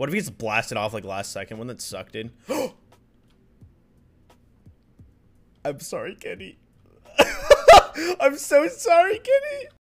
What if he gets blasted off like last second? Wouldn't that suck, dude? I'm sorry, Kenny. I'm so sorry, Kenny.